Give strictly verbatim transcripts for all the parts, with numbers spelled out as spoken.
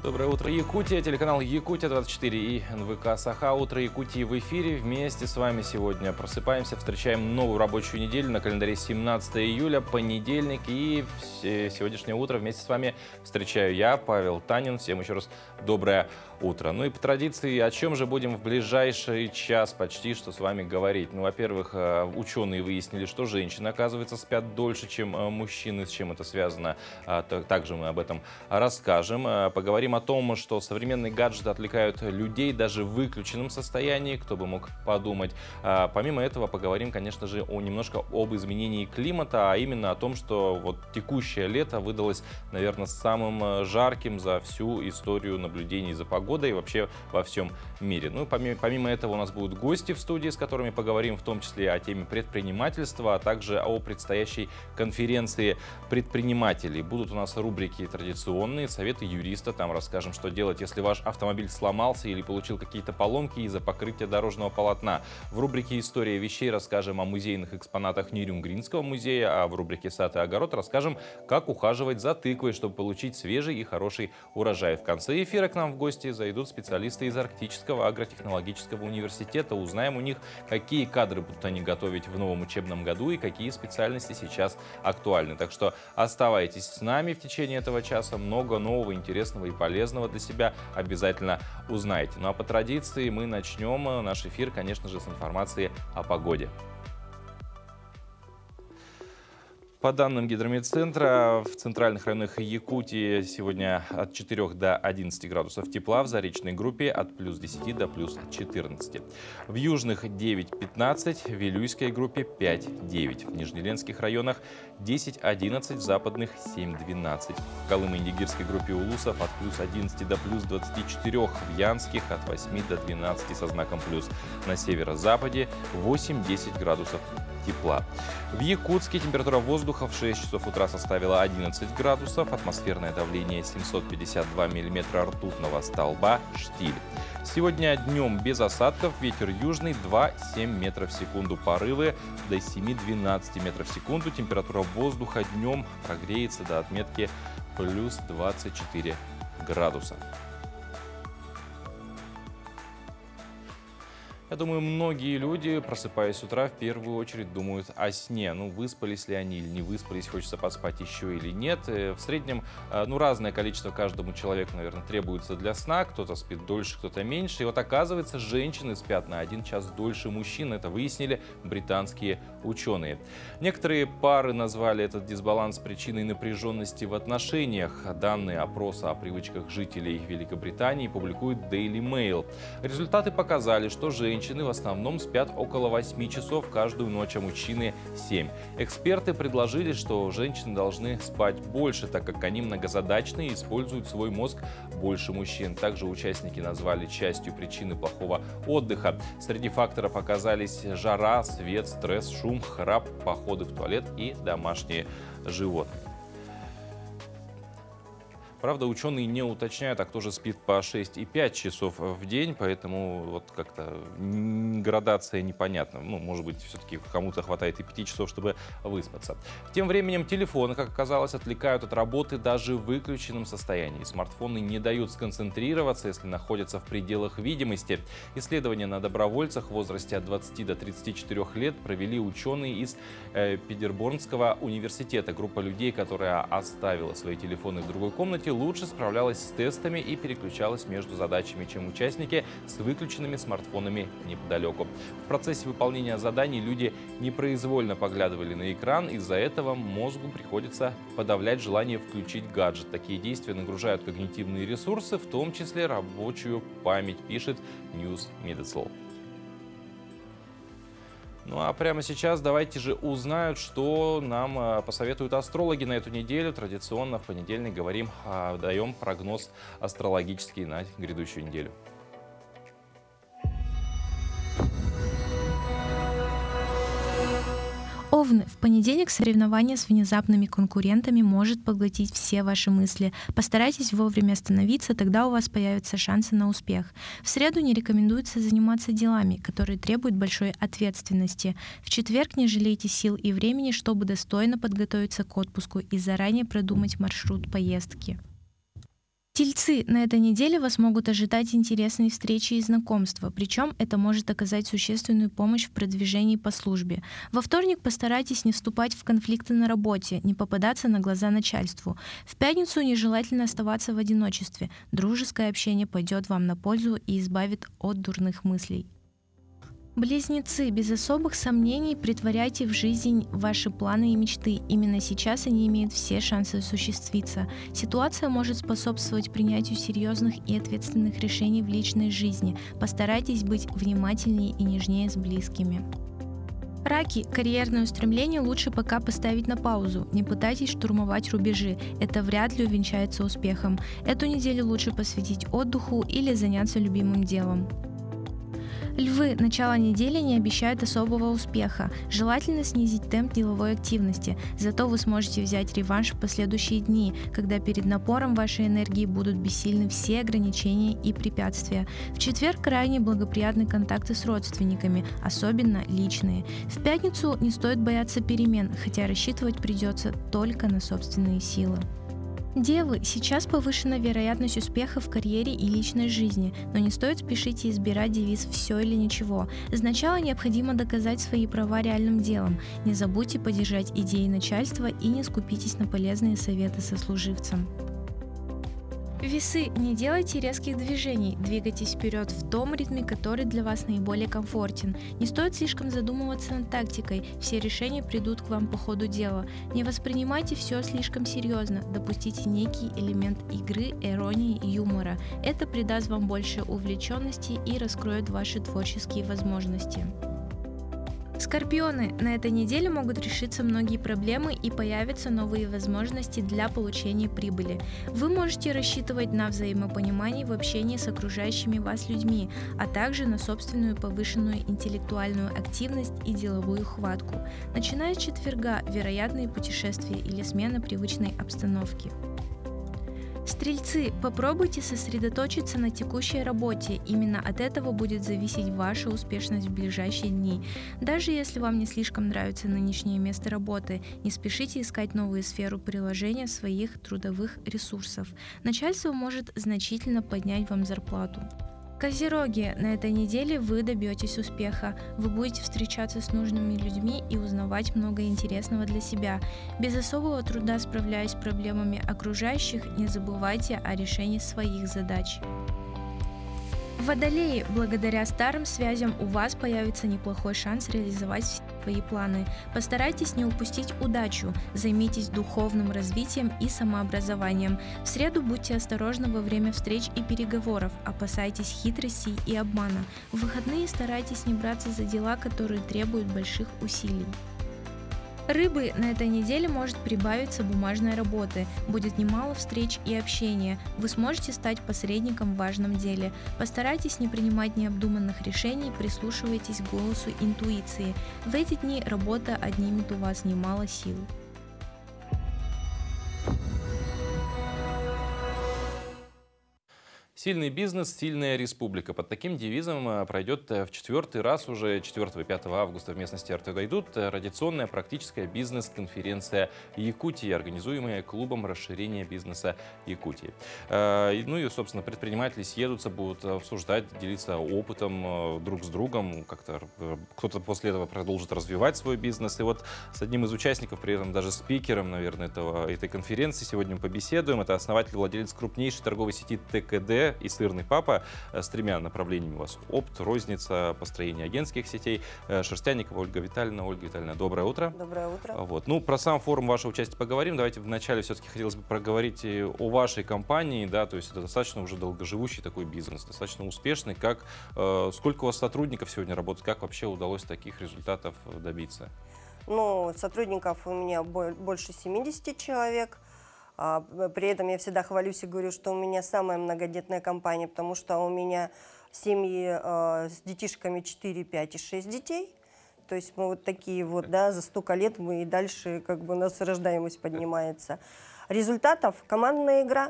Доброе утро, Якутия, телеканал Якутия двадцать четыре и эн вэ ка Саха. Утро Якутии в эфире. Вместе с вами сегодня просыпаемся, встречаем новую рабочую неделю. На календаре семнадцатое июля, понедельник. И сегодняшнее утро вместе с вами встречаю я, Павел Танин. Всем еще раз доброе утро. Ну и по традиции, о чем же будем в ближайший час почти что с вами говорить? Ну, во-первых, ученые выяснили, что женщины, оказывается, спят дольше, чем мужчины. С чем это связано? Также мы об этом расскажем. Поговорим о том, что современные гаджеты отвлекают людей даже в выключенном состоянии. Кто бы мог подумать. Помимо этого, поговорим, конечно же, о, немножко об изменении климата, а именно о том, что вот текущее лето выдалось, наверное, самым жарким за всю историю наблюдений за погодой и вообще во всем мире. Ну, помимо, помимо этого у нас будут гости в студии, с которыми поговорим в том числе о теме предпринимательства, а также о предстоящей конференции предпринимателей. Будут у нас рубрики традиционные, советы юриста, там расскажем, что делать, если ваш автомобиль сломался или получил какие-то поломки из-за покрытия дорожного полотна. В рубрике «История вещей» расскажем о музейных экспонатах Нерюнгринского музея, а в рубрике «Сад и огород» расскажем, как ухаживать за тыквой, чтобы получить свежий и хороший урожай. В конце эфира к нам в гости зайдут специалисты из Арктического агротехнологического университета. Узнаем у них, какие кадры будут они готовить в новом учебном году и какие специальности сейчас актуальны. Так что оставайтесь с нами в течение этого часа. Много нового, интересного и полезного для себя обязательно узнаете. Ну а по традиции мы начнем наш эфир, конечно же, с информации о погоде. По данным Гидрометцентра, в центральных районах Якутии сегодня от четырёх до одиннадцати градусов тепла, в заречной группе от плюс десяти до плюс четырнадцати. В южных девять-пятнадцать, в Вилюйской группе пять-девять. В Нижнеленских районах десять-одиннадцать, в западных семь-двенадцать. В Колымо-Индигирской группе улусов от плюс одиннадцати до плюс двадцати четырёх, в Янских от восьми до двенадцати со знаком плюс. На северо-западе восемь-десять градусов тепла. В Якутске температура воздуха в шесть часов утра составила одиннадцать градусов, атмосферное давление семьсот пятьдесят два миллиметра ртутного столба, штиль. Сегодня днем без осадков, ветер южный два-семь метров в секунду, порывы до семи-двенадцати метров в секунду, температура воздуха днем прогреется до отметки плюс двадцать четыре градуса. Я думаю, многие люди, просыпаясь с утра, в первую очередь думают о сне. Ну, выспались ли они или не выспались, хочется поспать еще или нет. В среднем, ну, разное количество каждому человеку, наверное, требуется для сна. Кто-то спит дольше, кто-то меньше. И вот оказывается, женщины спят на один час дольше мужчин. Это выяснили британские ученые. Некоторые пары назвали этот дисбаланс причиной напряженности в отношениях. Данные опроса о привычках жителей Великобритании публикует Daily Mail. Результаты показали, что женщины Женщины в основном спят около восьми часов каждую ночь, а мужчины семь. Эксперты предложили, что женщины должны спать больше, так как они многозадачные и используют свой мозг больше мужчин. Также участники назвали частью причины плохого отдыха. Среди факторов оказались жара, свет, стресс, шум, храп, походы в туалет и домашние животные. Правда, ученые не уточняют, а кто же спит по шесть и пять часов в день, поэтому вот как-то градация непонятна. Ну, может быть, все-таки кому-то хватает и пяти часов, чтобы выспаться. Тем временем телефоны, как оказалось, отвлекают от работы даже в выключенном состоянии. Смартфоны не дают сконцентрироваться, если находятся в пределах видимости. Исследования на добровольцах в возрасте от двадцати до тридцати четырёх лет провели ученые из э, Петербургского университета. Группа людей, которая оставила свои телефоны в другой комнате, лучше справлялась с тестами и переключалась между задачами, чем участники с выключенными смартфонами неподалеку. В процессе выполнения заданий люди непроизвольно поглядывали на экран, из-за этого мозгу приходится подавлять желание включить гаджет. Такие действия нагружают когнитивные ресурсы, в том числе рабочую память, пишет News Медицл. Ну а прямо сейчас давайте же узнают, что нам посоветуют астрологи на эту неделю. Традиционно в понедельник говорим, даем прогноз астрологический на грядущую неделю. Овны, в понедельник соревнование с внезапными конкурентами может поглотить все ваши мысли. Постарайтесь вовремя остановиться, тогда у вас появятся шансы на успех. В среду не рекомендуется заниматься делами, которые требуют большой ответственности. В четверг не жалейте сил и времени, чтобы достойно подготовиться к отпуску и заранее продумать маршрут поездки. Тельцы, на этой неделе вас могут ожидать интересные встречи и знакомства, причем это может оказать существенную помощь в продвижении по службе. Во вторник постарайтесь не вступать в конфликты на работе, не попадаться на глаза начальству. В пятницу нежелательно оставаться в одиночестве. Дружеское общение пойдет вам на пользу и избавит от дурных мыслей. Близнецы, без особых сомнений претворяйте в жизнь ваши планы и мечты. Именно сейчас они имеют все шансы осуществиться. Ситуация может способствовать принятию серьезных и ответственных решений в личной жизни. Постарайтесь быть внимательнее и нежнее с близкими. Раки, карьерные устремления лучше пока поставить на паузу. Не пытайтесь штурмовать рубежи. Это вряд ли увенчается успехом. Эту неделю лучше посвятить отдыху или заняться любимым делом. Львы, начало недели не обещает особого успеха. Желательно снизить темп деловой активности. Зато вы сможете взять реванш в последующие дни, когда перед напором вашей энергии будут бессильны все ограничения и препятствия. В четверг крайне благоприятны контакты с родственниками, особенно личные. В пятницу не стоит бояться перемен, хотя рассчитывать придется только на собственные силы. Девы, сейчас повышена вероятность успеха в карьере и личной жизни, но не стоит спешить и избирать девиз «все или ничего». Сначала необходимо доказать свои права реальным делом. Не забудьте поддержать идеи начальства и не скупитесь на полезные советы сослуживцам. Весы, не делайте резких движений, двигайтесь вперед в том ритме, который для вас наиболее комфортен. Не стоит слишком задумываться над тактикой, все решения придут к вам по ходу дела. Не воспринимайте все слишком серьезно, допустите некий элемент игры, иронии и юмора. Это придаст вам больше увлеченности и раскроет ваши творческие возможности. Скорпионы, на этой неделе могут решиться многие проблемы и появятся новые возможности для получения прибыли. Вы можете рассчитывать на взаимопонимание в общении с окружающими вас людьми, а также на собственную повышенную интеллектуальную активность и деловую хватку. Начиная с четверга, вероятные путешествия или смена привычной обстановки. Стрельцы, попробуйте сосредоточиться на текущей работе, именно от этого будет зависеть ваша успешность в ближайшие дни. Даже если вам не слишком нравится нынешнее место работы, не спешите искать новую сферу приложения своих трудовых ресурсов. Начальство может значительно поднять вам зарплату. Козероги, на этой неделе вы добьетесь успеха. Вы будете встречаться с нужными людьми и узнавать много интересного для себя. Без особого труда справляясь с проблемами окружающих, не забывайте о решении своих задач. Водолеи, благодаря старым связям у вас появится неплохой шанс реализовать свои планы. Постарайтесь не упустить удачу, займитесь духовным развитием и самообразованием. В среду будьте осторожны во время встреч и переговоров, опасайтесь хитростей и обмана. В выходные старайтесь не браться за дела, которые требуют больших усилий. Рыбы, на этой неделе может прибавиться бумажной работы, будет немало встреч и общения, вы сможете стать посредником в важном деле. Постарайтесь не принимать необдуманных решений, прислушивайтесь к голосу интуиции. В эти дни работа отнимет у вас немало сил. Сильный бизнес, сильная республика. Под таким девизом пройдет в четвертый раз уже четвёртого и пятого августа в местности Артойдут традиционная практическая бизнес-конференция Якутии, организуемая клубом расширения бизнеса Якутии. Ну и, собственно, предприниматели съедутся, будут обсуждать, делиться опытом друг с другом. Как-то кто-то после этого продолжит развивать свой бизнес. И вот с одним из участников, при этом даже спикером, наверное, этого, этой конференции сегодня мы побеседуем. Это основатель и владелец крупнейшей торговой сети ТКД и «Сырный папа» с тремя направлениями у вас: опт, розница, построение агентских сетей. Шерстяникова Ольга Витальевна. Ольга Витальевна, доброе утро. Доброе утро. Вот. Ну, про сам форум вашего участия поговорим. Давайте вначале все-таки хотелось бы проговорить о вашей компании. Да, то есть это достаточно уже долгоживущий такой бизнес, достаточно успешный. Как, э, сколько у вас сотрудников сегодня работает? Как вообще удалось таких результатов добиться? Ну, сотрудников у меня больше семидесяти человек. При этом я всегда хвалюсь и говорю, что у меня самая многодетная компания, потому что у меня семьи э, с детишками четыре, пять и шесть детей. То есть мы вот такие вот, да, за столько лет мы и дальше как бы у нас рождаемость поднимается. Результатов — командная игра.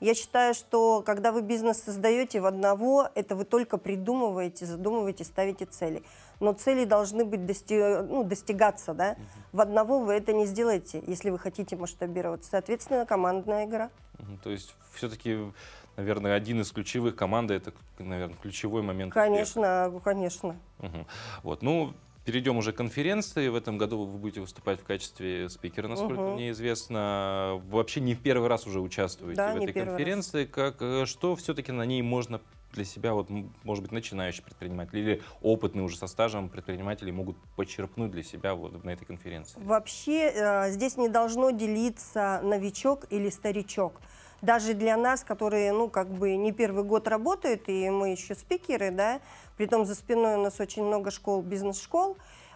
Я считаю, что когда вы бизнес создаете в одного, это вы только придумываете, задумываете, ставите цели. Но цели должны быть дости... ну, достигаться, да? Uh-huh. В одного вы это не сделаете, если вы хотите масштабироваться. Соответственно, командная игра. Uh-huh. То есть все-таки, наверное, один из ключевых команды — это, наверное, ключевой момент. Конечно, успеха. конечно. Uh-huh. Вот, ну. Перейдем уже к конференции. В этом году вы будете выступать в качестве спикера, насколько угу. мне известно. Вы вообще не в первый раз уже участвуете да, в этой конференции. Как, что все-таки на ней можно для себя, вот, может быть, начинающий предприниматель или опытный уже со стажем предприниматели могут почерпнуть для себя вот на этой конференции? Вообще э, здесь не должно делиться новичок или старичок. Даже для нас, которые, ну, как бы не первый год работают, и мы еще спикеры, да, притом за спиной у нас очень много школ, бизнес-школ,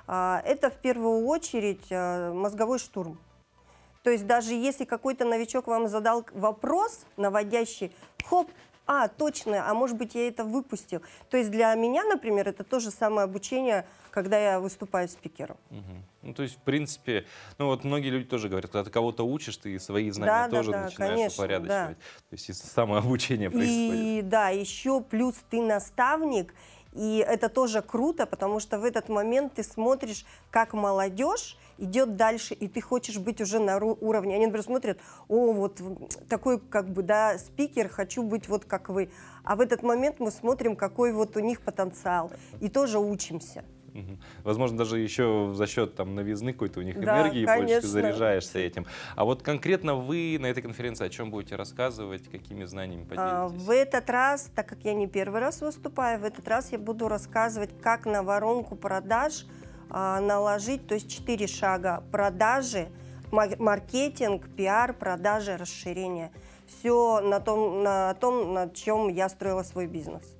это в первую очередь мозговой штурм. То есть даже если какой-то новичок вам задал вопрос наводящий, хоп, а, точно, а может быть я это выпустил. То есть для меня, например, это то же самое обучение, когда я выступаю спикером. Угу. Ну, то есть, в принципе, ну вот многие люди тоже говорят, когда ты кого-то учишь, ты свои знания да, тоже да, да, начинаешь конечно, упорядочивать. Да. То есть и самообучение происходит. И да, еще плюс ты наставник, и это тоже круто, потому что в этот момент ты смотришь, как молодежь идет дальше, и ты хочешь быть уже на уровне. Они, например, смотрят, о, вот такой, как бы, да, спикер, хочу быть вот как вы. А в этот момент мы смотрим, какой вот у них потенциал, и тоже учимся. Угу. Возможно, даже еще за счет там новизны какой-то у них да, энергии больше ты заряжаешься этим. А вот конкретно вы на этой конференции о чем будете рассказывать, какими знаниями поделитесь? А, в этот раз, так как я не первый раз выступаю, в этот раз я буду рассказывать, как на воронку продаж а, наложить, то есть четыре шага: продажи, маркетинг, пиар, продажи, расширение. Все на том, на том, на чем я строила свой бизнес.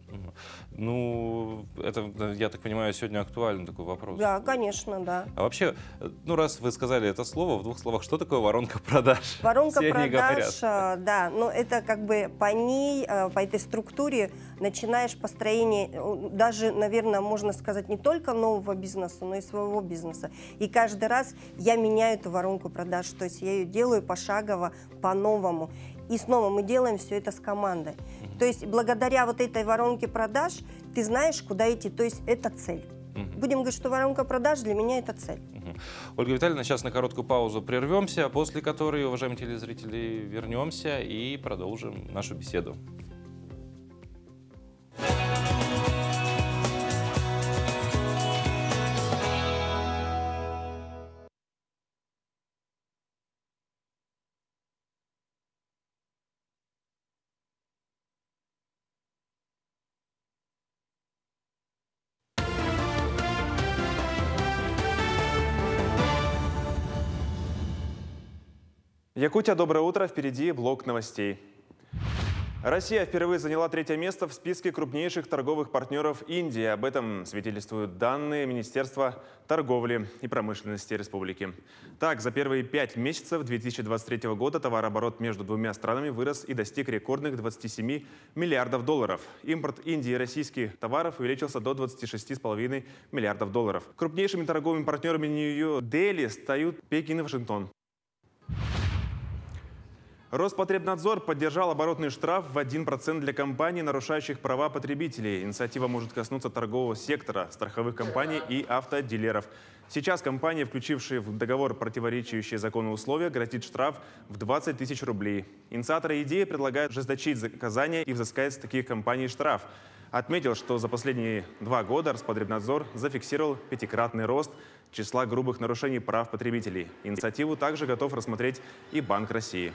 Ну, это, я так понимаю, сегодня актуальный такой вопрос. Да, конечно, да. А вообще, ну, раз вы сказали это слово, в двух словах, что такое воронка продаж? Воронка Все продаж, да, ну, это как бы по ней, по этой структуре начинаешь построение, даже, наверное, можно сказать, не только нового бизнеса, но и своего бизнеса. И каждый раз я меняю эту воронку продаж, то есть я ее делаю пошагово, по-новому. И снова мы делаем все это с командой. Mm-hmm. То есть благодаря вот этой воронке продаж ты знаешь, куда идти. То есть это цель. Mm-hmm. Будем говорить, что воронка продаж для меня это цель. Mm-hmm. Ольга Витальевна, сейчас на короткую паузу прервемся, после которой, уважаемые телезрители, вернемся и продолжим нашу беседу. Якутия, доброе утро. Впереди блок новостей. Россия впервые заняла третье место в списке крупнейших торговых партнеров Индии. Об этом свидетельствуют данные Министерства торговли и промышленности республики. Так, за первые пять месяцев две тысячи двадцать третьего года товарооборот между двумя странами вырос и достиг рекордных двадцати семи миллиардов долларов. Импорт Индии и российских товаров увеличился до двадцати шести с половиной миллиардов долларов. Крупнейшими торговыми партнерами Нью-Дели стают Пекин и Вашингтон. Роспотребнадзор поддержал оборотный штраф в один процент для компаний, нарушающих права потребителей. Инициатива может коснуться торгового сектора, страховых компаний и автодилеров. Сейчас компании, включившие в договор противоречащие закону условия, грозит штраф в двадцать тысяч рублей. Инициаторы идеи предлагают ужесточить наказание и взыскать с таких компаний штраф. Отметил, что за последние два года Роспотребнадзор зафиксировал пятикратный рост числа грубых нарушений прав потребителей. Инициативу также готов рассмотреть и Банк России.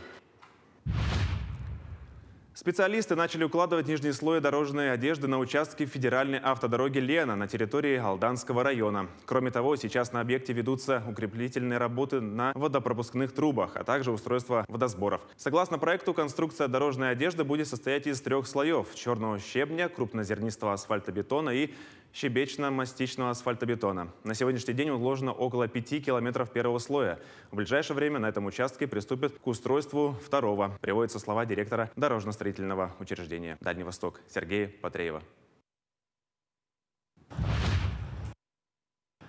Специалисты начали укладывать нижний слой дорожной одежды на участке федеральной автодороги Лена на территории Алданского района. Кроме того, сейчас на объекте ведутся укреплительные работы на водопропускных трубах, а также устройство водосборов. Согласно проекту, конструкция дорожной одежды будет состоять из трех слоев – черного щебня, крупнозернистого асфальтобетона и щебечно-мастичного асфальтобетона. На сегодняшний день уложено около пяти километров первого слоя. В ближайшее время на этом участке приступят к устройству второго, приводятся слова директора дорожно-строительного учреждения «Дальний Восток» Сергея Патреева.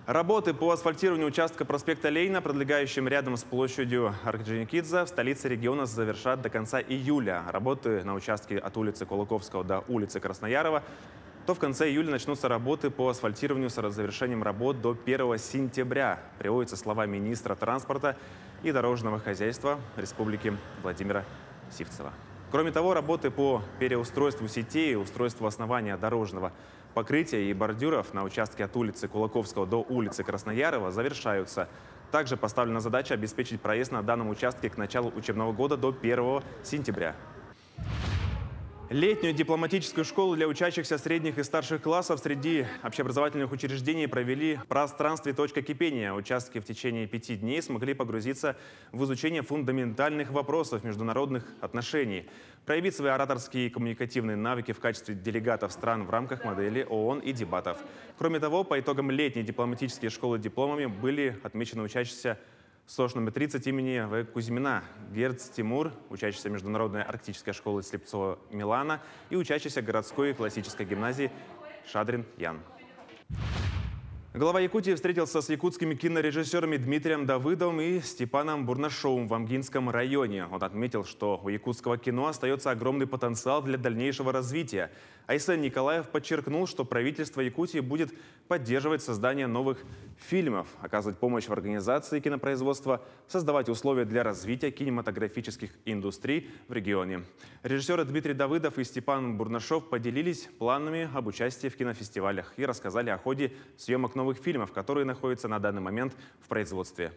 Работы по асфальтированию участка проспекта Ленина, пролегающим рядом с площадью Орджоникидзе, в столице региона завершат до конца июля. Работы на участке от улицы Кулаковского до улицы Красноярова, то в конце июля начнутся работы по асфальтированию с завершением работ до первого сентября. Приводятся слова министра транспорта и дорожного хозяйства Республики Владимира Сивцева. Кроме того, работы по переустройству сетей, устройству основания дорожного покрытия и бордюров на участке от улицы Кулаковского до улицы Красноярова завершаются. Также поставлена задача обеспечить проезд на данном участке к началу учебного года до первого сентября. Летнюю дипломатическую школу для учащихся средних и старших классов среди общеобразовательных учреждений провели в пространстве «Точка кипения». Участки в течение пяти дней смогли погрузиться в изучение фундаментальных вопросов международных отношений, проявить свои ораторские и коммуникативные навыки в качестве делегатов стран в рамках модели ООН и дебатов. Кроме того, по итогам летней дипломатической школы дипломами были отмечены учащиеся СОЖ номер тридцать имени В. Кузьмина, Герц Тимур, учащийся Международной арктической школы Слепцова Милана и учащийся городской классической гимназии Шадрин Ян. Глава Якутии встретился с якутскими кинорежиссерами Дмитрием Давыдовым и Степаном Бурнашовым в Амгинском районе. Он отметил, что у якутского кино остается огромный потенциал для дальнейшего развития. Айсен Николаев подчеркнул, что правительство Якутии будет поддерживать создание новых фильмов, оказывать помощь в организации кинопроизводства, создавать условия для развития кинематографических индустрий в регионе. Режиссеры Дмитрий Давыдов и Степан Бурнашов поделились планами об участии в кинофестивалях и рассказали о ходе съемок новых фильмов, которые находятся на данный момент в производстве.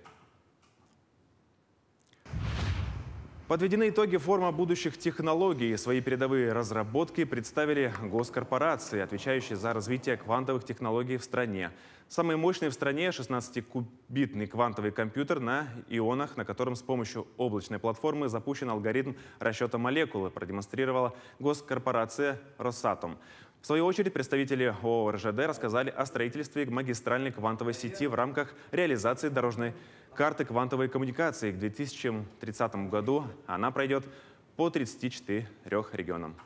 Подведены итоги форума будущих технологий. Свои передовые разработки представили госкорпорации, отвечающие за развитие квантовых технологий в стране. Самый мощный в стране шестнадцатикубитный квантовый компьютер на ионах, на котором с помощью облачной платформы запущен алгоритм расчета молекулы, продемонстрировала госкорпорация «Росатом». В свою очередь, представители ООО РЖД рассказали о строительстве магистральной квантовой сети в рамках реализации дорожной карты квантовой коммуникации. К две тысячи тридцатому году она пройдет по тридцати четырем регионам.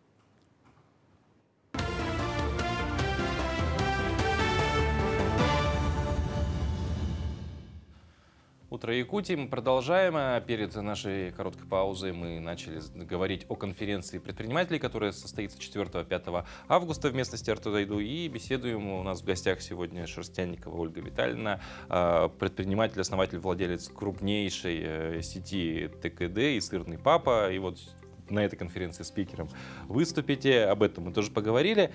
Утро Якутии. Мы продолжаем. А перед нашей короткой паузой мы начали говорить о конференции предпринимателей, которая состоится четвёртого-пятого августа в местности Артудайду. И беседуем. У нас в гостях сегодня Шерстянникова Ольга Витальевна, предприниматель, основатель, владелец крупнейшей сети ТКД и «Сырный папа». И вот на этой конференции спикером выступите. Об этом мы тоже поговорили.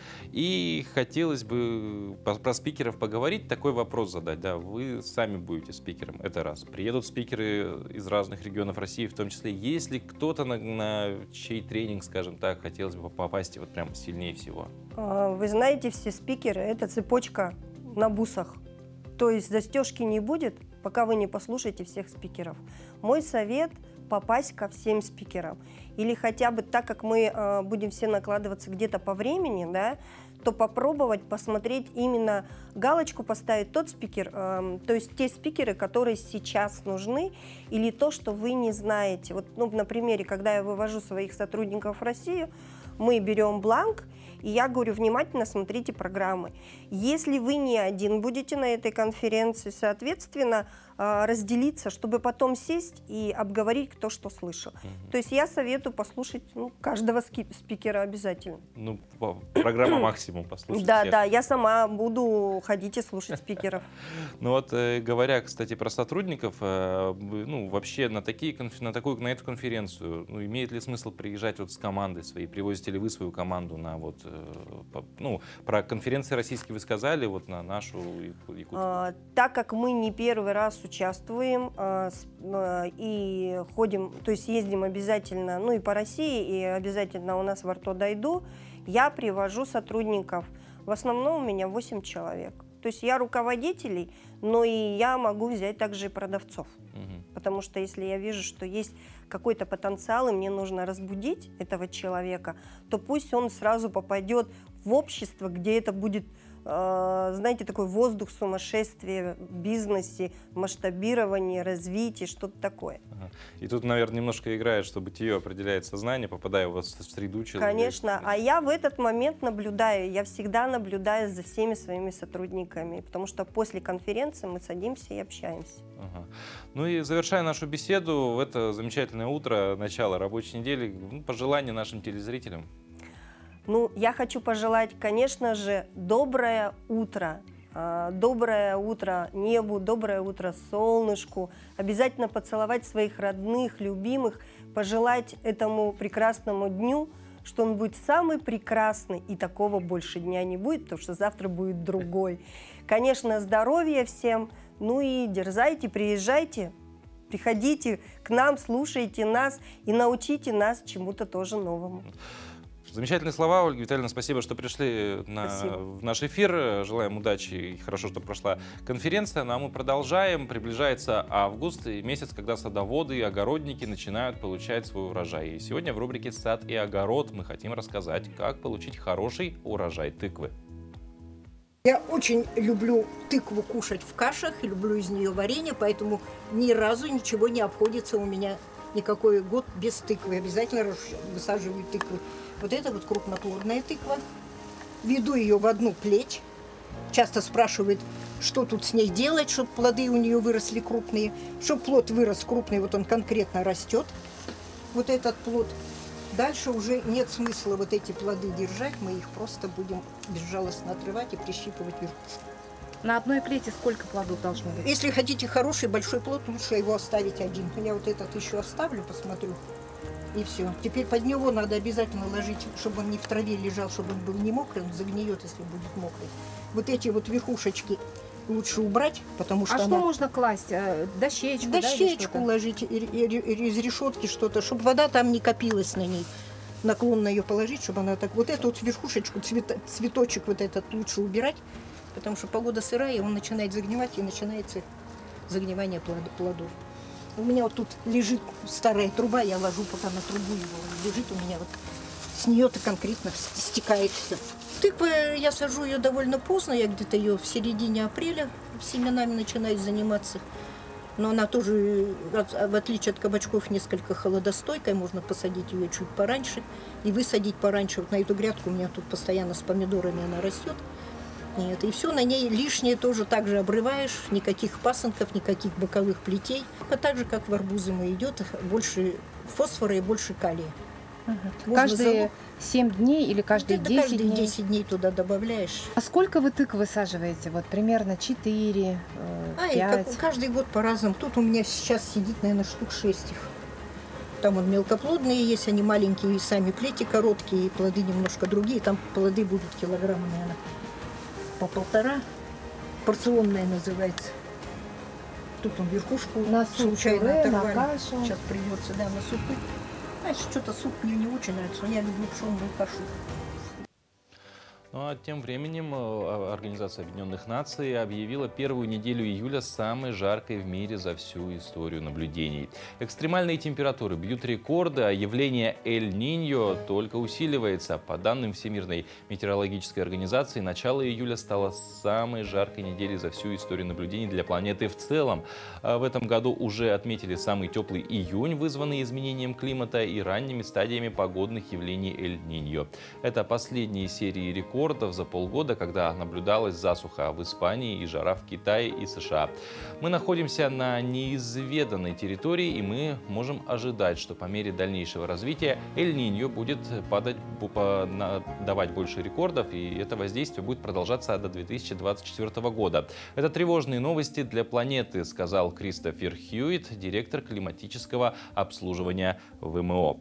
И хотелось бы про спикеров поговорить, такой вопрос задать. Да, вы сами будете спикером, это раз. Приедут спикеры из разных регионов России, в том числе, есть ли кто-то, на, на чей тренинг, скажем так, хотелось бы попасть вот прям сильнее всего? Вы знаете, все спикеры — это цепочка на бусах. То есть застежки не будет, пока вы не послушаете всех спикеров. Мой совет — попасть ко всем спикерам. Или хотя бы, так как мы э, будем все накладываться где-то по времени, да, то попробовать посмотреть, именно галочку поставить тот спикер, э, то есть те спикеры, которые сейчас нужны, или то, что вы не знаете. Вот, ну, на примере, когда я вывожу своих сотрудников в Россию, мы берем бланк, и я говорю, внимательно смотрите программы. Если вы не один будете на этой конференции, соответственно, разделиться, чтобы потом сесть и обговорить, кто что слышал. Mm-hmm. То есть я советую послушать, ну, каждого спикера обязательно. Ну, программа максимум послушать. Да, да, я сама буду ходить и слушать спикеров. Ну вот, говоря, кстати, про сотрудников, ну, вообще на такие, на такую, на эту конференцию, ну, имеет ли смысл приезжать вот с командой своей? Привозите ли вы свою команду на вот, ну, про конференции российские вы сказали, вот на нашу якутскую? А, так как мы не первый раз участвуем а, с, а, и ходим, то есть ездим обязательно, ну и по России, и обязательно у нас в Артудайду, я привожу сотрудников. В основном у меня восемь человек. То есть я руководителей, но и я могу взять также и продавцов. Угу. Потому что если я вижу, что есть какой-то потенциал, и мне нужно разбудить этого человека, то пусть он сразу попадет в общество, где это будет знаете, такой воздух сумасшествия в бизнесе, масштабировании, развитии, что-то такое. Ага. И тут, наверное, немножко играет, что бытие определяет сознание, попадая у вас в среду человека. Конечно, а я в этот момент наблюдаю, я всегда наблюдаю за всеми своими сотрудниками, потому что после конференции мы садимся и общаемся. Ага. Ну и завершая нашу беседу в это замечательное утро, начало рабочей недели, ну, пожелания нашим телезрителям. Ну, я хочу пожелать, конечно же, доброе утро. Доброе утро небу, доброе утро солнышку. Обязательно поцеловать своих родных, любимых, пожелать этому прекрасному дню, что он будет самый прекрасный, и такого больше дня не будет, потому что завтра будет другой. Конечно, здоровья всем, ну и дерзайте, приезжайте, приходите к нам, слушайте нас и научите нас чему-то тоже новому. Замечательные слова, Ольга Витальевна, спасибо, что пришли на, в наш эфир. Желаем удачи и хорошо, что прошла конференция. Ну а мы продолжаем. Приближается август, месяц, когда садоводы и огородники начинают получать свой урожай. И сегодня в рубрике «Сад и огород» мы хотим рассказать, как получить хороший урожай тыквы. Я очень люблю тыкву кушать в кашах, люблю из нее варенье, поэтому ни разу ничего не обходится у меня никакой год без тыквы. Обязательно высаживаю тыквы. Вот это вот крупноплодная тыква. Веду ее в одну плеть. Часто спрашивают, что тут с ней делать, чтобы плоды у нее выросли крупные. Чтобы плод вырос крупный, вот он конкретно растет. Вот этот плод. Дальше уже нет смысла вот эти плоды держать. Мы их просто будем безжалостно отрывать и прищипывать верхушку. На одной плете сколько плодов должно быть? Если хотите хороший большой плод, лучше его оставить один. Я вот этот еще оставлю, посмотрю. И все. Теперь под него надо обязательно ложить, чтобы он не в траве лежал, чтобы он был не мокрый, он загниет, если будет мокрый. Вот эти вот верхушечки лучше убрать, потому что А она... что можно класть? Дощечку? Дощечку да, ложить из решетки что-то, чтобы вода там не копилась на ней. Наклонно ее положить, чтобы она так... Вот эту вот верхушечку, цвета... цветочек вот этот лучше убирать, потому что погода сырая, он начинает загнивать, и начинается загнивание плодов. У меня вот тут лежит старая труба, я ложу пока на трубу его. Лежит у меня вот, с нее-то конкретно стекает все. Тыква, я сажу ее довольно поздно, я где-то ее в середине апреля семенами начинаю заниматься. Но она тоже, в отличие от кабачков, несколько холодостойкая, можно посадить ее чуть пораньше и высадить пораньше. Вот на эту грядку у меня тут постоянно с помидорами она растет. Нет, и все, на ней лишнее тоже так же обрываешь, никаких пасынков, никаких боковых плетей. А так же, как в арбузы мы идет, больше фосфора и больше калия. Угу. Каждые залог... семь дней или каждые Это десять каждые дней? десять дней туда добавляешь. А сколько вы тыкв высаживаете? Вот примерно четыре, пять? А, каждый год по-разному. Тут у меня сейчас сидит, наверное, штук шесть их. Там вот мелкоплодные есть, они маленькие, и сами плети короткие, и плоды немножко другие. Там плоды будут килограмма, наверное, по полтора. Порционная называется. Тут он верхушку на суп, случайно пюре, оторвали. на кашу. Сейчас придется, да, на супы. Знаешь, что-то суп мне не очень нравится, но я люблю пшенную кашу. Ну а тем временем Организация Объединенных Наций объявила первую неделю июля самой жаркой в мире за всю историю наблюдений. Экстремальные температуры бьют рекорды, а явление Эль-Ниньо только усиливается. По данным Всемирной метеорологической организации, начало июля стало самой жаркой неделей за всю историю наблюдений для планеты в целом. В этом году уже отметили самый теплый июнь, вызванный изменением климата и ранними стадиями погодных явлений Эль-Ниньо. Это последние серии рекордов за полгода, когда наблюдалась засуха в Испании и жара в Китае и США. Мы находимся на неизведанной территории, и мы можем ожидать, что по мере дальнейшего развития Эль-Ниньо будет падать, давать больше рекордов, и это воздействие будет продолжаться до две тысячи двадцать четвёртого года. Это тревожные новости для планеты, сказал Кристофер Хьюитт, директор климатического обслуживания ВМО.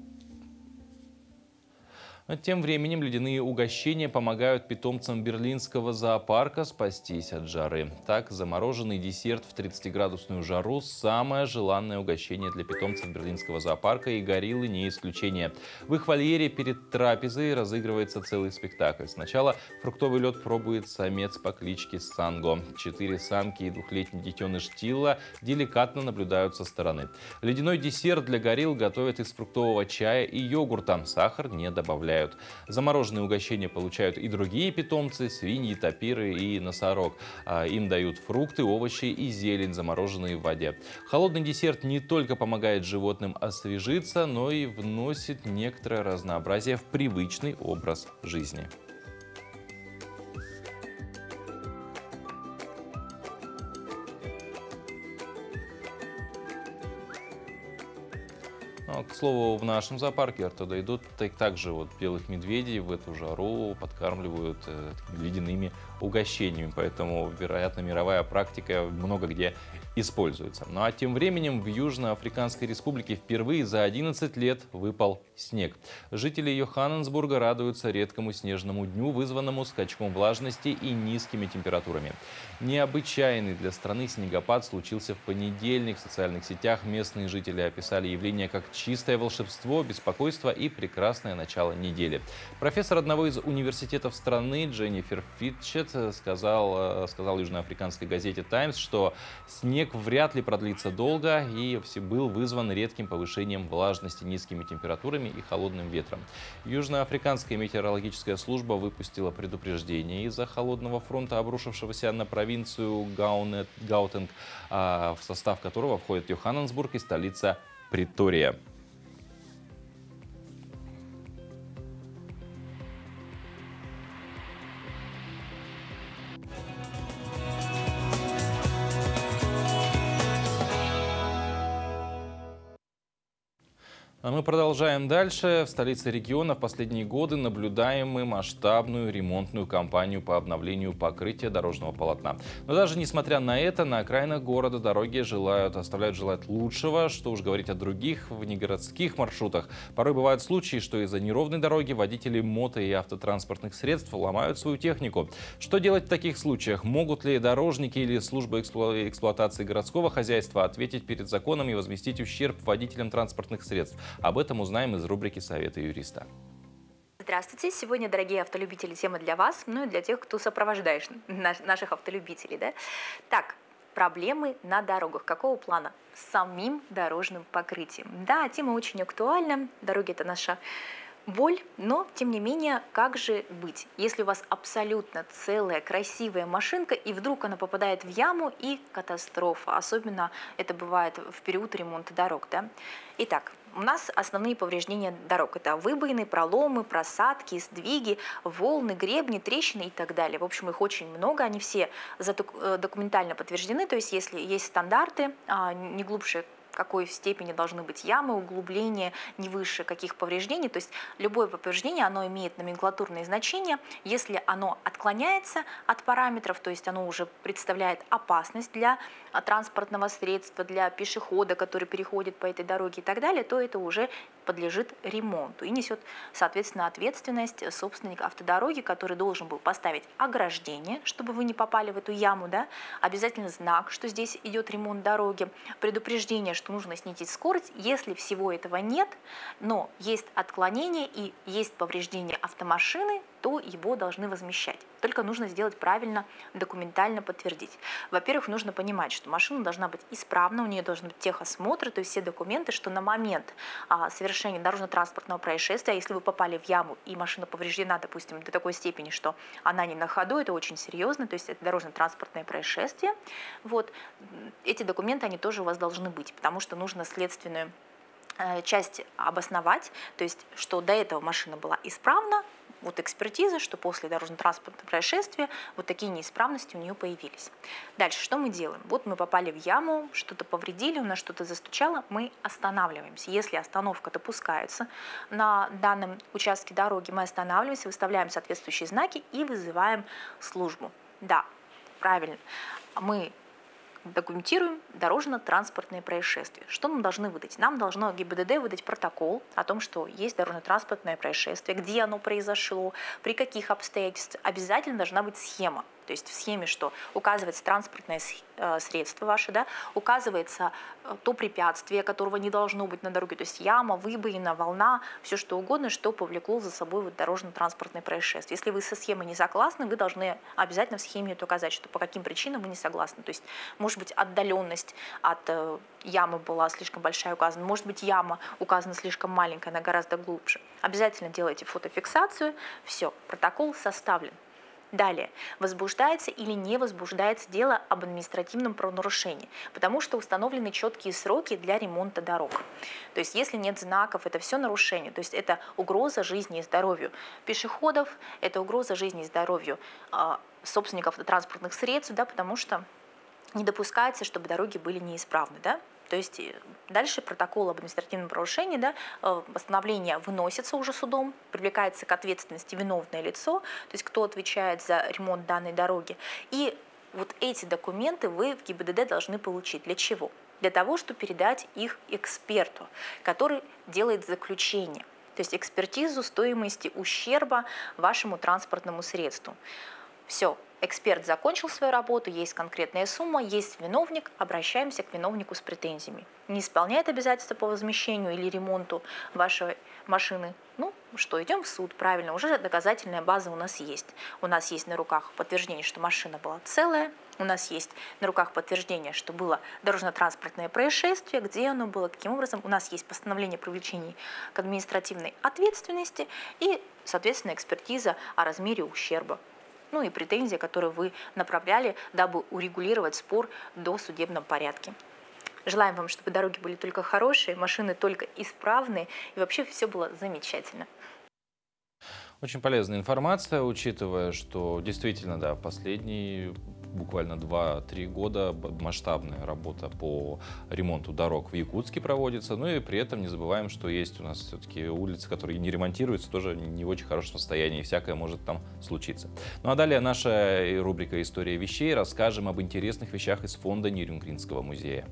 Тем временем ледяные угощения помогают питомцам берлинского зоопарка спастись от жары. Так, замороженный десерт в тридцатиградусную жару – самое желанное угощение для питомцев берлинского зоопарка, и гориллы не исключение. В их вольере перед трапезой разыгрывается целый спектакль. Сначала фруктовый лед пробует самец по кличке Санго. Четыре самки и двухлетний детеныш Тилла деликатно наблюдают со стороны. Ледяной десерт для горилл готовят из фруктового чая и йогурта. Сахар не добавляют. поощряют. Замороженные угощения получают и другие питомцы – свиньи, тапиры и носорог. Им дают фрукты, овощи и зелень, замороженные в воде. Холодный десерт не только помогает животным освежиться, но и вносит некоторое разнообразие в привычный образ жизни. К слову, в нашем зоопарке оттуда идут также вот белых медведей в эту жару подкармливают э, ледяными угощениями, поэтому, вероятно, мировая практика много где используется. Ну а тем временем в Южноафриканской Республике впервые за одиннадцать лет выпал снег. Жители Йоханнесбурга радуются редкому снежному дню, вызванному скачком влажности и низкими температурами. Необычайный для страны снегопад случился в понедельник. В социальных сетях местные жители описали явление как чистое волшебство, беспокойство и прекрасное начало недели. Профессор одного из университетов страны Дженнифер Фитчет сказал, сказал южноафриканской газете «Таймс», что снег вряд ли продлится долго и был вызван редким повышением влажности, низкими температурами и холодным ветром. Южноафриканская метеорологическая служба выпустила предупреждение из-за холодного фронта, обрушившегося на провинцию Гаутенг, в состав которого входит Йоханнесбург и столица Притория. А мы продолжаем дальше. В столице региона в последние годы наблюдаем мы масштабную ремонтную кампанию по обновлению покрытия дорожного полотна. Но даже несмотря на это, на окраинах города дороги желают, оставляют желать лучшего, что уж говорить о других внегородских маршрутах. Порой бывают случаи, что из-за неровной дороги водители мото- и автотранспортных средств ломают свою технику. Что делать в таких случаях? Могут ли дорожники или служба эксплу... эксплуатации городского хозяйства ответить перед законом и возместить ущерб водителям транспортных средств? Об этом узнаем из рубрики «Советы юриста». Здравствуйте! Сегодня, дорогие автолюбители, тема для вас, ну и для тех, кто сопровождаешь наших автолюбителей. Да? Так, проблемы на дорогах. Какого плана? С самим дорожным покрытием. Да, тема очень актуальна. Дороги – это наша боль, но, тем не менее, как же быть, если у вас абсолютно целая красивая машинка, и вдруг она попадает в яму, и катастрофа. Особенно это бывает в период ремонта дорог. Да? Итак, у нас основные повреждения дорог. Это выбоины, проломы, просадки, сдвиги, волны, гребни, трещины и так далее. В общем, их очень много, они все документально подтверждены. То есть, если есть стандарты, не глубже какой степени должны быть ямы, углубления, не выше каких повреждений. То есть любое повреждение, оно имеет номенклатурные значения. Если оно отклоняется от параметров, то есть оно уже представляет опасность для транспортного средства, для пешехода, который переходит по этой дороге и так далее, то это уже подлежит ремонту и несет, соответственно, ответственность собственник автодороги, который должен был поставить ограждение, чтобы вы не попали в эту яму, да? Обязательно знак, что здесь идет ремонт дороги, предупреждение, что нужно снизить скорость. Если всего этого нет, но есть отклонение и есть повреждение автомашины, то его должны возмещать. Только нужно сделать правильно, документально подтвердить. Во-первых, нужно понимать, что машина должна быть исправна, у нее должен быть техосмотр, то есть все документы, что на момент а, совершения дорожно-транспортного происшествия, если вы попали в яму и машина повреждена, допустим, до такой степени, что она не на ходу, это очень серьезно, то есть это дорожно-транспортное происшествие. Вот. Эти документы, они тоже у вас должны быть, потому что нужно следственную э, часть обосновать, то есть что до этого машина была исправна, вот экспертиза, что после дорожно-транспортного происшествия вот такие неисправности у нее появились. Дальше, что мы делаем? Вот мы попали в яму, что-то повредили, у нас что-то застучало, мы останавливаемся. Если остановка допускается на данном участке дороги, мы останавливаемся, выставляем соответствующие знаки и вызываем службу. Да, правильно. Мы документируем дорожно-транспортные происшествия. Что нам должны выдать? Нам должно ГИБДД выдать протокол о том, что есть дорожно-транспортное происшествие, где оно произошло, при каких обстоятельствах. Обязательно должна быть схема. То есть в схеме, что указывается транспортное средство ваше, да, указывается то препятствие, которого не должно быть на дороге, то есть яма, выбоина, волна, все что угодно, что повлекло за собой вот дорожно-транспортное происшествие. Если вы со схемой не согласны, вы должны обязательно в схеме это указать, что по каким причинам вы не согласны. То есть, может быть, отдаленность от ямы была слишком большая указана, может быть, яма указана слишком маленькая, она гораздо глубже. Обязательно делайте фотофиксацию, все, протокол составлен. Далее, возбуждается или не возбуждается дело об административном правонарушении, потому что установлены четкие сроки для ремонта дорог. То есть, если нет знаков, это все нарушение, то есть это угроза жизни и здоровью пешеходов, это угроза жизни и здоровью э, собственников транспортных средств, да, потому что не допускается, чтобы дороги были неисправны, да. То есть дальше протокол об административном правонарушении, да, постановление выносится уже судом, привлекается к ответственности виновное лицо, то есть кто отвечает за ремонт данной дороги. И вот эти документы вы в ГИБДД должны получить. Для чего? Для того, чтобы передать их эксперту, который делает заключение, то есть экспертизу стоимости ущерба вашему транспортному средству. Все. Эксперт закончил свою работу, есть конкретная сумма, есть виновник, обращаемся к виновнику с претензиями. Не исполняет обязательства по возмещению или ремонту вашей машины? Ну что, идем в суд, правильно, уже доказательная база у нас есть. У нас есть на руках подтверждение, что машина была целая, у нас есть на руках подтверждение, что было дорожно-транспортное происшествие, где оно было, каким образом. У нас есть постановление о привлечении к административной ответственности и, соответственно, экспертиза о размере ущерба. Ну и претензии, которые вы направляли, дабы урегулировать спор в досудебном порядке. Желаем вам, чтобы дороги были только хорошие, машины только исправные, и вообще все было замечательно. Очень полезная информация, учитывая, что действительно, да, последние буквально два-три года масштабная работа по ремонту дорог в Якутске проводится. Ну и при этом не забываем, что есть у нас все-таки улицы, которые не ремонтируются, тоже не в очень хорошем состоянии, и всякое может там случиться. Ну а далее наша рубрика «История вещей». Расскажем об интересных вещах из фонда Нерюнгринского музея.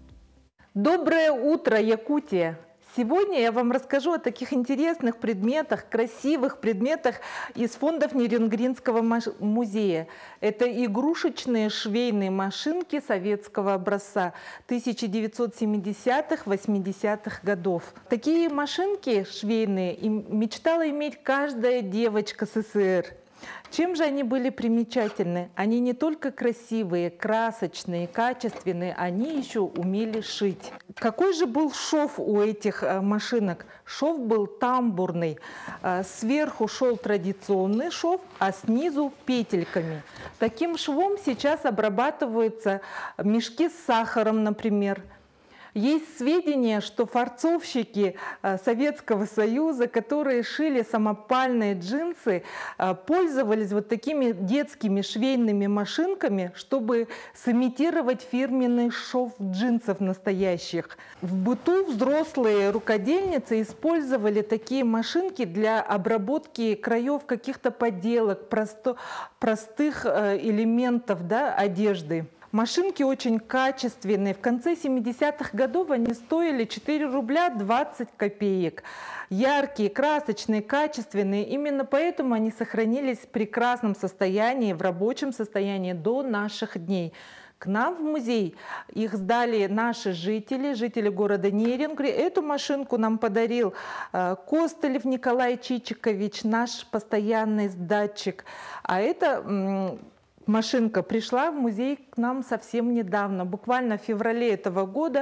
Доброе утро, Якутия! Сегодня я вам расскажу о таких интересных предметах, красивых предметах из фондов Нерюнгринского музея. Это игрушечные швейные машинки советского образца тысяча девятьсот семидесятых — восьмидесятых годов. Такие машинки швейные мечтала иметь каждая девочка СССР. Чем же они были примечательны? Они не только красивые, красочные, качественные, они еще умели шить. Какой же был шов у этих машинок? Шов был тамбурный. Сверху шел традиционный шов, а снизу петельками. Таким швом сейчас обрабатываются мешки с сахаром, например. Есть сведения, что фарцовщики Советского Союза, которые шили самопальные джинсы, пользовались вот такими детскими швейными машинками, чтобы сымитировать фирменный шов джинсов настоящих. В быту взрослые рукодельницы использовали такие машинки для обработки краев каких-то поделок, просто, простых элементов, да, одежды. Машинки очень качественные. В конце семидесятых годов они стоили четыре рубля двадцать копеек. Яркие, красочные, качественные. Именно поэтому они сохранились в прекрасном состоянии, в рабочем состоянии до наших дней. К нам в музей их сдали наши жители, жители города Нерюнгри. Эту машинку нам подарил Костылев Николай Чичикович, наш постоянный сдатчик. А это... Машинка пришла в музей к нам совсем недавно, буквально в феврале этого года.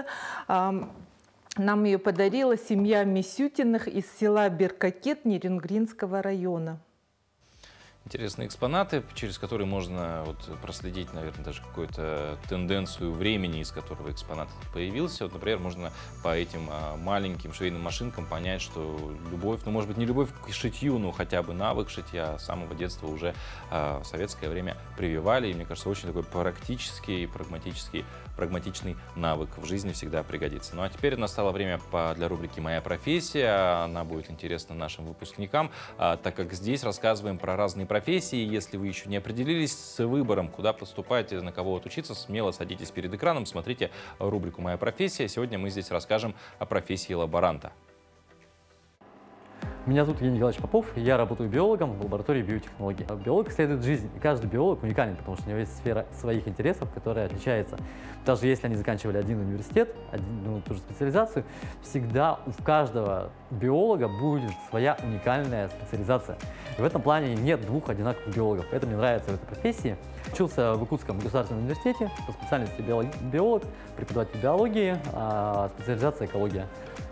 Нам ее подарила семья Мисютиных из села Беркакет Нерюнгринского района. Интересные экспонаты, через которые можно вот проследить, наверное, даже какую-то тенденцию времени, из которого экспонат появился. Вот, например, можно по этим а, маленьким швейным машинкам понять, что любовь, ну, может быть, не любовь к шитью, но хотя бы навык шитья с самого детства уже а, в советское время прививали. И, мне кажется, очень такой практический, прагматический, прагматичный навык в жизни всегда пригодится. Ну а теперь настало время по, для рубрики «Моя профессия». Она будет интересна нашим выпускникам, а, так как здесь рассказываем про разные профессии. профессии. Если вы еще не определились с выбором, куда поступать, на кого отучиться, смело садитесь перед экраном, смотрите рубрику «Моя профессия». Сегодня мы здесь расскажем о профессии лаборанта. Меня зовут Евгений Николаевич Попов, я работаю биологом в лаборатории биотехнологий. Биолог исследует жизнь, и каждый биолог уникален, потому что у него есть сфера своих интересов, которая отличается. Даже если они заканчивали один университет, одну ту же специализацию, всегда у каждого биолога будет своя уникальная специализация. И в этом плане нет двух одинаковых биологов. Это мне нравится в этой профессии. Учился в Иркутском государственном университете по специальности биолог, преподаватель биологии, специализация экология.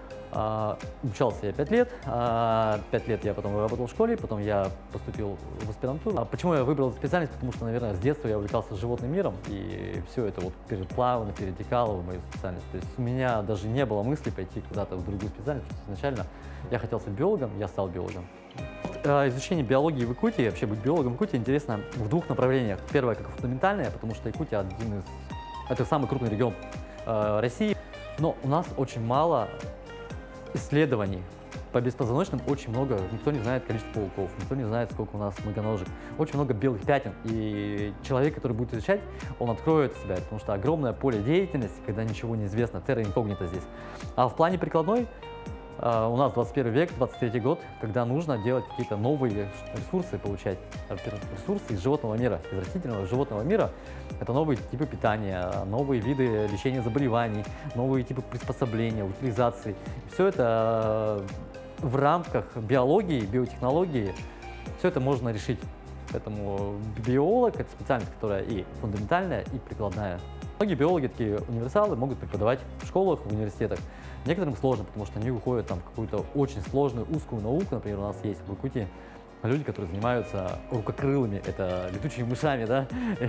Uh, учился я пять лет, uh, пять лет я потом работал в школе, потом я поступил в аспирантуру. Uh, почему я выбрал эту специальность? Потому что, наверное, с детства я увлекался животным миром, и все это вот переплавно, перетекало в мою специальность. То есть у меня даже не было мысли пойти куда-то в другую специальность. Изначально я хотел стать биологом, я стал биологом. Uh, изучение биологии в Якутии, вообще быть биологом в Якутии интересно в двух направлениях. Первое, как фундаментальное, потому что Якутия один из... Это самый крупный регион uh, России, но у нас очень мало исследований. По беспозвоночным очень много, никто не знает количество пауков, никто не знает, сколько у нас многоножек. Очень много белых пятен. И человек, который будет изучать, он откроет себя, потому что огромное поле деятельности, когда ничего не известно, терра инкогнито здесь. А в плане прикладной, Uh, у нас двадцать первый век, двадцать третий год, когда нужно делать какие-то новые ресурсы, получать ресурсы из животного мира, из растительного животного мира. Это новые типы питания, новые виды лечения заболеваний, новые типы приспособления, утилизации. Все это в рамках биологии, биотехнологии, все это можно решить. Поэтому биолог – это специальность, которая и фундаментальная, и прикладная. Многие биологи, такие универсалы, могут преподавать в школах, в университетах. Некоторым сложно, потому что они уходят там, в какую-то очень сложную, узкую науку. Например, у нас есть в Якутии люди, которые занимаются рукокрылыми, это летучими мышами, да,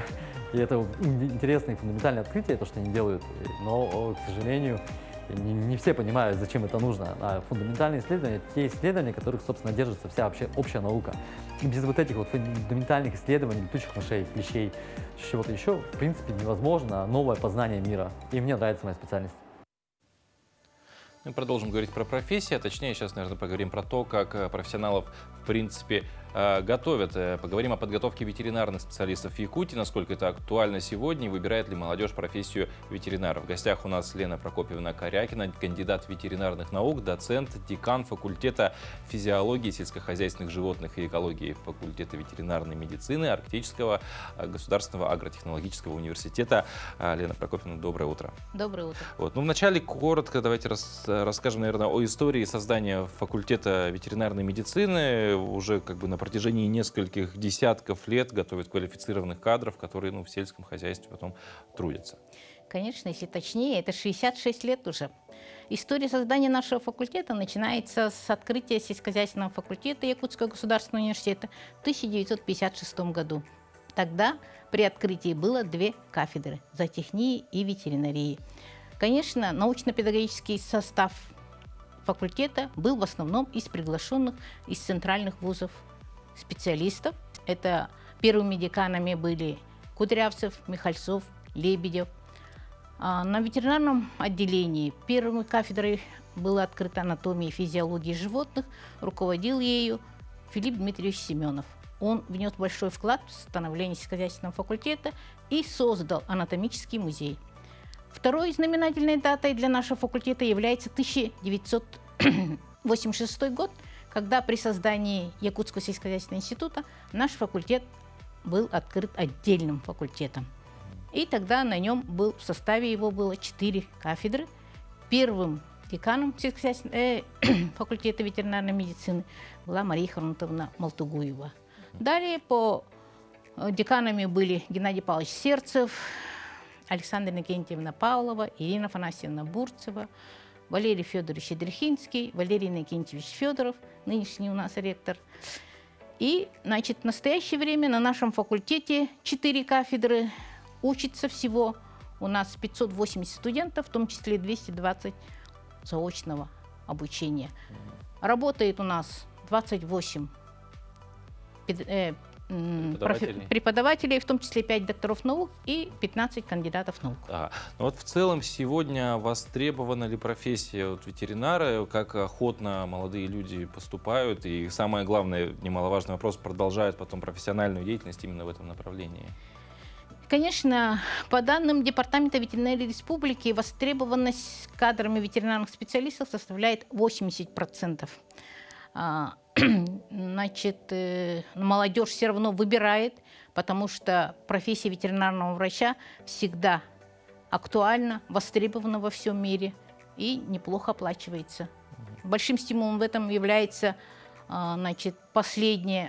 и это интересное и фундаментальное открытие, то, что они делают, но, к сожалению, не, не все понимают, зачем это нужно. А фундаментальные исследования – те исследования, которых, собственно, держится вся вообще общая наука. И без вот этих вот фундаментальных исследований летучих мышей, клещей, чего-то еще, в принципе, невозможно новое познание мира. И мне нравится моя специальность. Мы продолжим говорить про профессии, а точнее сейчас, наверное, поговорим про то, как профессионалов, в принципе, готовят. Поговорим о подготовке ветеринарных специалистов в Якутии, насколько это актуально сегодня, и выбирает ли молодежь профессию ветеринара. В гостях у нас Лена Прокопьевна Корякина, кандидат ветеринарных наук, доцент, декан факультета физиологии сельскохозяйственных животных и экологии факультета ветеринарной медицины Арктического государственного агротехнологического университета. Лена Прокопьевна, доброе утро. Доброе утро. Вот. Ну, вначале коротко давайте рас, расскажем, наверное, о истории создания факультета ветеринарной медицины. Уже как бы на протяжении нескольких десятков лет готовят квалифицированных кадров, которые ну, в сельском хозяйстве потом трудятся. Конечно, если точнее, это шестьдесят шесть лет уже. История создания нашего факультета начинается с открытия сельскохозяйственного факультета Якутского государственного университета в тысяча девятьсот пятьдесят шестом году. Тогда при открытии было две кафедры – зоотехнии и ветеринарии. Конечно, научно-педагогический состав факультета был в основном из приглашенных из центральных вузов специалистов. Это первыми деканами были Кудрявцев, Михальцов, Лебедев. А на ветеринарном отделении первой кафедрой была открыта анатомия и физиология животных. Руководил ею Филипп Дмитриевич Семенов. Он внес большой вклад в становление сельскохозяйственного факультета и создал анатомический музей. Второй знаменательной датой для нашего факультета является тысяча девятьсот восемьдесят шестой год, когда при создании Якутского сельскохозяйственного института наш факультет был открыт отдельным факультетом. И тогда на нем был, в составе его было четыре кафедры. Первым деканом э, факультета ветеринарной медицины была Мария Харунтовна Малтугуева. Далее по деканами были Геннадий Павлович Сердцев, Александра Иннокентьевна Павлова, Ирина Афанасьевна Бурцева, Валерий Федорович Едрихинский, Валерий Иннокентьевич Федоров, нынешний у нас ректор. И, значит, в настоящее время на нашем факультете четыре кафедры, учится всего у нас пятьсот восемьдесят студентов, в том числе двести двадцать заочного обучения. Работает у нас двадцать восемь э, преподавателей. преподавателей, в том числе пять докторов наук и пятнадцать кандидатов наук. А, ну вот в целом сегодня востребована ли профессия вот, ветеринара, как охотно молодые люди поступают, и самое главное, немаловажный вопрос, продолжают потом профессиональную деятельность именно в этом направлении? Конечно, по данным Департамента ветеринарии республики, востребованность кадрами ветеринарных специалистов составляет восемьдесят процентов. Значит, молодежь все равно выбирает, потому что профессия ветеринарного врача всегда актуальна, востребована во всем мире и неплохо оплачивается. Большим стимулом в этом является, значит, последнее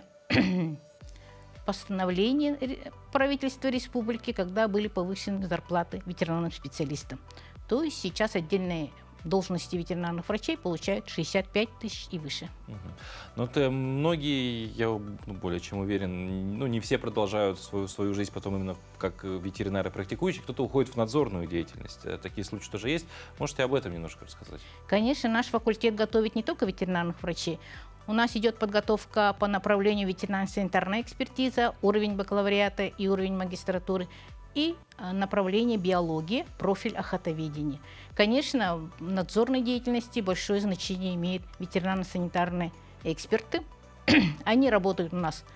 постановление правительства республики, когда были повышены зарплаты ветеринарным специалистам. То есть сейчас отдельные должности ветеринарных врачей получают шестьдесят пять тысяч и выше. Угу. Но это многие, я ну, более чем уверен, ну не все продолжают свою, свою жизнь потом именно как ветеринары практикующие, кто-то уходит в надзорную деятельность. Такие случаи тоже есть. Можете об этом немножко рассказать? Конечно, наш факультет готовит не только ветеринарных врачей. У нас идет подготовка по направлению ветеринарно-санитарная экспертиза, уровень бакалавриата и уровень магистратуры, и направление биологии, профиль охотоведения. Конечно, в надзорной деятельности большое значение имеют ветеринарно-санитарные эксперты. Они работают у нас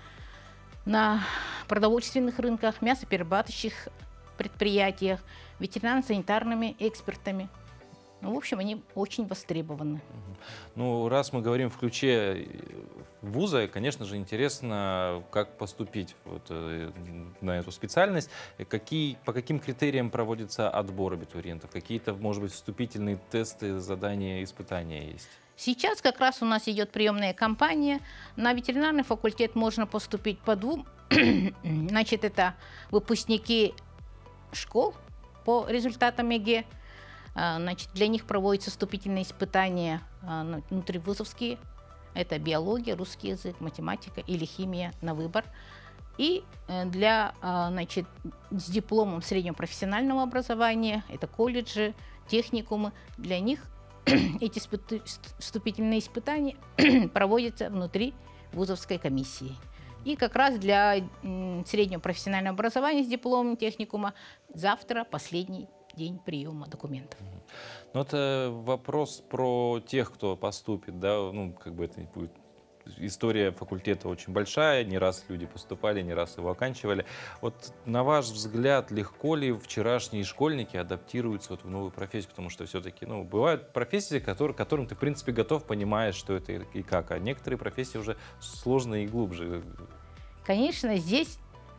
на продовольственных рынках, мясоперерабатывающих предприятиях, ветеринарно-санитарными экспертами. Ну, в общем, они очень востребованы. Ну, раз мы говорим в ключе вуза, конечно же, интересно, как поступить вот, на эту специальность. Какие, по каким критериям проводится отбор абитуриентов? Какие-то, может быть, вступительные тесты, задания, испытания есть? Сейчас как раз у нас идет приемная кампания. На ветеринарный факультет можно поступить по двум. Значит, это выпускники школ по результатам ЕГЭ. Значит, для них проводятся вступительные испытания внутривузовские. Это биология, русский язык, математика или химия на выбор. И для, значит, с дипломом среднего профессионального образования, это колледжи, техникумы, для них эти вступительные испытания проводятся внутри вузовской комиссии. И как раз для среднего профессионального образования с дипломом техникума завтра последний день приема документов. Ну, это вопрос про тех, кто поступит, да, ну, как бы это будет. История факультета очень большая, не раз люди поступали, не раз его оканчивали. Вот на ваш взгляд, легко ли вчерашние школьники адаптируются вот в новую профессию? Потому что все-таки, ну, бывают профессии, которые, которым ты, в принципе, готов, понимаешь, что это и как, а некоторые профессии уже сложные и глубже. Конечно, здесь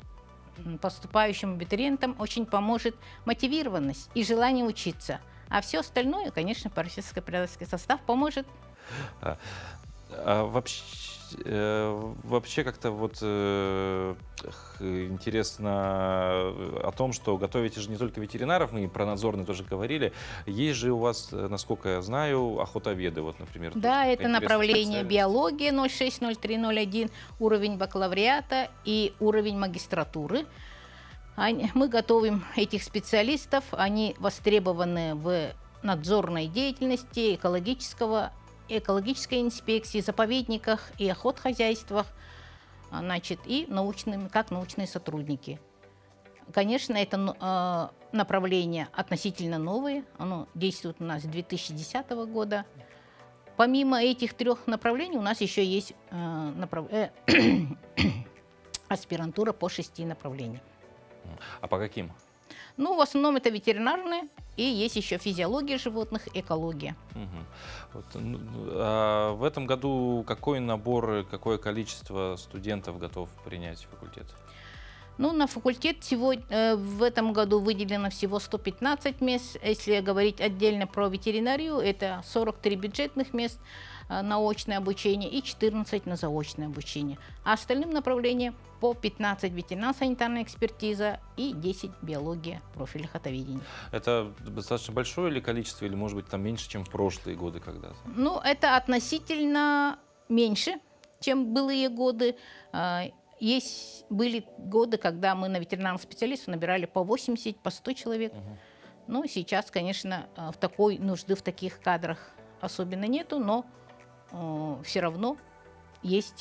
поступающим абитуриентам очень поможет мотивированность и желание учиться. А все остальное, конечно, профессорско-преподавательский состав поможет. А, а вообще, э, вообще как-то вот э, интересно о том, что готовите же не только ветеринаров, мы про надзорные тоже говорили. Есть же у вас, насколько я знаю, охотоведы, вот, например. Да, это направление биология ноль шесть ноль три ноль один, уровень бакалавриата и уровень магистратуры. Мы готовим этих специалистов, они востребованы в надзорной деятельности, экологического, экологической инспекции, заповедниках и охотхозяйствах, значит, и научными, как научные сотрудники. Конечно, это э, направление относительно новое, оно действует у нас с две тысячи десятого года. Помимо этих трех направлений у нас еще есть э, направ... э, аспирантура по шести направлениям. А по каким? Ну, в основном это ветеринарные, и есть еще физиология животных, экология. Угу. Вот, а в этом году какой набор, какое количество студентов готов принять факультет? Ну, на факультет сегодня, э, в этом году выделено всего сто пятнадцать мест. Если говорить отдельно про ветеринарию, это сорок три бюджетных мест э, на очное обучение и четырнадцать на заочное обучение. А остальным направлениям по пятнадцать ветеринарно-санитарная экспертиза и десять биология, профиль охотоведения. Это достаточно большое ли количество, или, может быть, там меньше, чем в прошлые годы когда-то? Ну, это относительно меньше, чем былые годы. Есть, были годы, когда мы на ветеринарных специалистов набирали по восемьдесят, по сто человек. Угу. Но сейчас, конечно, в такой нужды в таких кадрах особенно нету, но э, все равно есть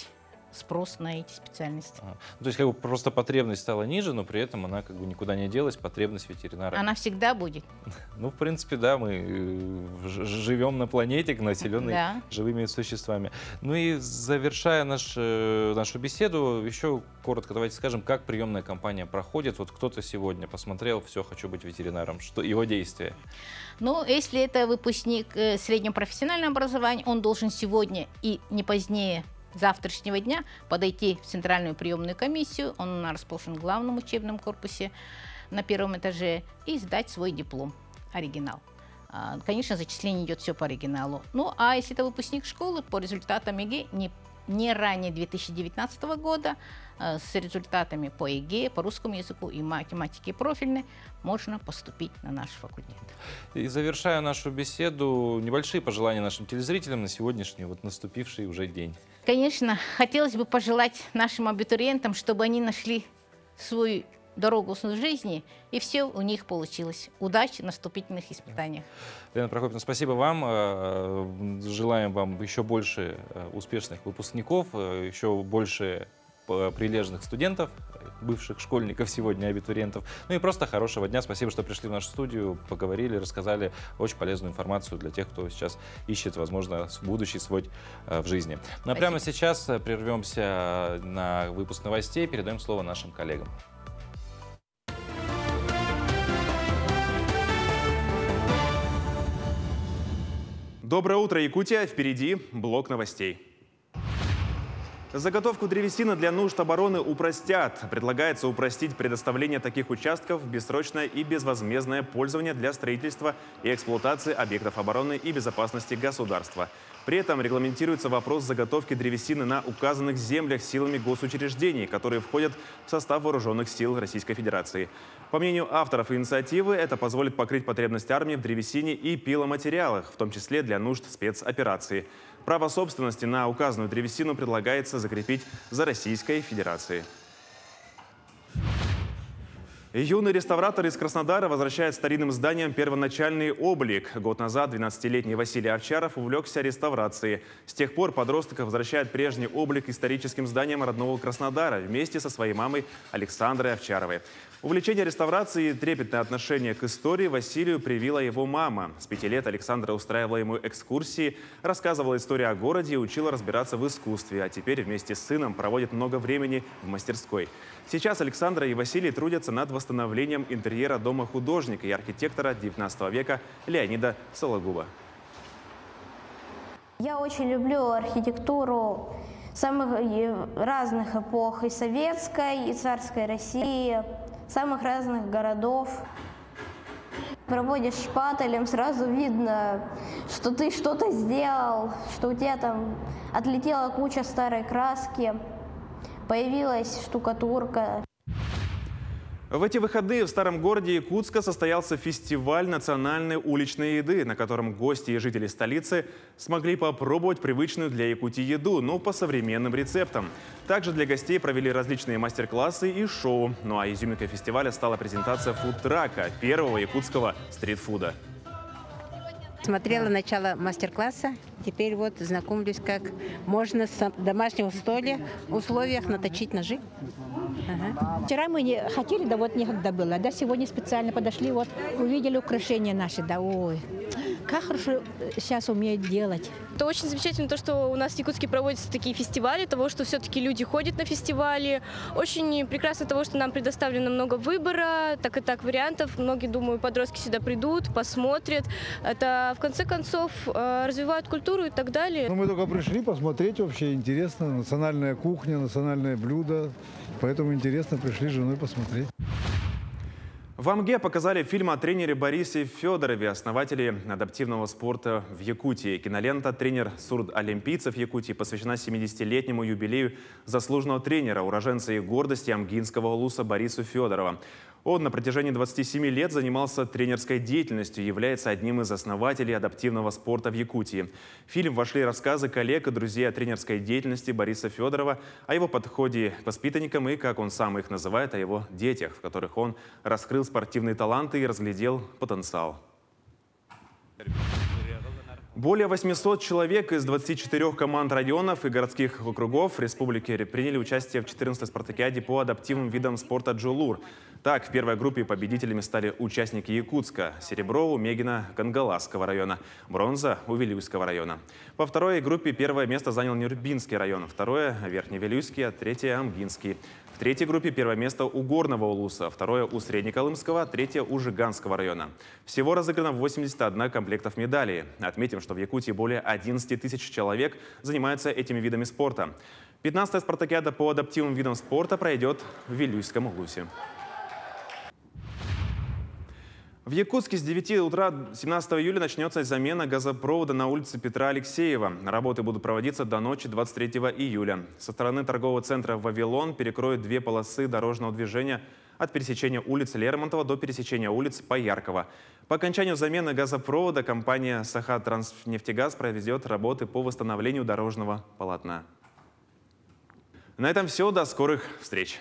спрос на эти специальности. А, то есть как бы просто потребность стала ниже, но при этом она как бы никуда не делась, потребность ветеринара. Она всегда будет. Ну, в принципе, да, мы живем на планете, населенной да. живыми существами. Ну и завершая наш, нашу беседу, еще коротко давайте скажем, как приемная кампания проходит. Вот кто-то сегодня посмотрел «Все, хочу быть ветеринаром». Что его действия? Ну, если это выпускник среднего профессионального образования, он должен сегодня и не позднее завтрашнего дня подойти в центральную приемную комиссию, он расположен в главном учебном корпусе на первом этаже, и сдать свой диплом, оригинал. Конечно, зачисление идет все по оригиналу. Ну, а если это выпускник школы, по результатам ЕГЭ не, не ранее две тысячи девятнадцатого года, с результатами по ЕГЭ, по русскому языку и математике профильной, можно поступить на наш факультет. И завершая нашу беседу, небольшие пожелания нашим телезрителям на сегодняшний вот наступивший уже день. Конечно, хотелось бы пожелать нашим абитуриентам, чтобы они нашли свою дорогу в жизни, и все у них получилось. Удачи на вступительных испытаниях. Лена Прокопьевна, спасибо вам. Желаем вам еще больше успешных выпускников, еще больше прилежных студентов, бывших школьников, сегодня абитуриентов. Ну и просто хорошего дня. Спасибо, что пришли в нашу студию, поговорили, рассказали очень полезную информацию для тех, кто сейчас ищет, возможно, будущий свой в жизни. Ну а прямо сейчас прервемся на выпуск новостей, передаем слово нашим коллегам. Доброе утро, Якутия! Впереди блок новостей. Заготовку древесины для нужд обороны упростят. Предлагается упростить предоставление таких участков в бессрочное и безвозмездное пользование для строительства и эксплуатации объектов обороны и безопасности государства. При этом регламентируется вопрос заготовки древесины на указанных землях силами госучреждений, которые входят в состав вооруженных сил Российской Федерации. По мнению авторов инициативы, это позволит покрыть потребность армии в древесине и пиломатериалах, в том числе для нужд спецоперации. Право собственности на указанную древесину предлагается закрепить за Российской Федерацией. Юный реставратор из Краснодара возвращает старинным зданиям первоначальный облик. Год назад двенадцатилетний Василий Овчаров увлекся реставрацией. С тех пор подросток возвращает прежний облик историческим зданиям родного Краснодара вместе со своей мамой Александрой Овчаровой. Увлечение реставрацией и трепетное отношение к истории Василию привила его мама. С пяти лет Александра устраивала ему экскурсии, рассказывала историю о городе и учила разбираться в искусстве. А теперь вместе с сыном проводит много времени в мастерской. Сейчас Александра и Василий трудятся над восстановлением интерьера дома художника и архитектора девятнадцатого века Леонида Сологуба. Я очень люблю архитектуру самых разных эпох, и советской, и царской России, самых разных городов. Проводишь шпателем, сразу видно, что ты что-то сделал, что у тебя там отлетела куча старой краски, появилась штукатурка. В эти выходные в старом городе Якутска состоялся фестиваль национальной уличной еды, на котором гости и жители столицы смогли попробовать привычную для Якутии еду, но по современным рецептам. Также для гостей провели различные мастер-классы и шоу. Ну а изюминкой фестиваля стала презентация фудтрака, первого якутского стритфуда. Смотрела начало мастер-класса, теперь вот знакомлюсь, как можно с домашнего столе в условиях наточить ножи. Ага. Вчера мы не хотели, да вот некогда было, да сегодня специально подошли, вот увидели украшения наши, да ой, как хорошо сейчас умеют делать. Это очень замечательно, то, что у нас в Якутске проводятся такие фестивали, того, что все-таки люди ходят на фестивали. Очень прекрасно того, что нам предоставлено много выбора, так и так вариантов. Многие, думаю, подростки сюда придут, посмотрят. Это, в конце концов, развивает культуру и так далее. Ну, мы только пришли посмотреть, вообще интересно. Национальная кухня, национальное блюдо. Поэтому интересно, пришли с женой посмотреть. В Амге показали фильм о тренере Борисе Федорове, основателе адаптивного спорта в Якутии. Кинолента «Тренер сурдолимпийцев Якутии» посвящена семидесятилетнему юбилею заслуженного тренера, уроженца и гордости амгинского улуса Борису Федорова. Он на протяжении двадцати семи лет занимался тренерской деятельностью и является одним из основателей адаптивного спорта в Якутии. В фильм вошли рассказы коллег и друзей о тренерской деятельности Бориса Федорова, о его подходе к воспитанникам и, как он сам их называет, о его детях, в которых он раскрыл спортивные таланты и разглядел потенциал. Более восьмисот человек из двадцати четырёх команд районов и городских округов республики приняли участие в четырнадцатой спартакиаде по адаптивным видам спорта «Джулур». Так, в первой группе победителями стали участники Якутска, серебро у Мегина Кангаласского района, бронза у Вилюйского района. Во второй группе первое место занял Нюрбинский район, второе – Верхневилюйский, а третье – Амгинский. В третьей группе первое место у Горного Улуса, второе у Среднеколымского, третье у Жиганского района. Всего разыграно восемьдесят один комплектов медалей. Отметим, что в Якутии более одиннадцати тысяч человек занимаются этими видами спорта. пятнадцатая спартакиада по адаптивным видам спорта пройдет в Вилюйском Улусе. В Якутске с девяти утра семнадцатого июля начнется замена газопровода на улице Петра Алексеева. Работы будут проводиться до ночи двадцать третьего июля. Со стороны торгового центра «Вавилон» перекроют две полосы дорожного движения от пересечения улицы Лермонтова до пересечения улиц Пояркова. По окончанию замены газопровода компания «Сахатранснефтегаз» проведет работы по восстановлению дорожного полотна. На этом все. До скорых встреч!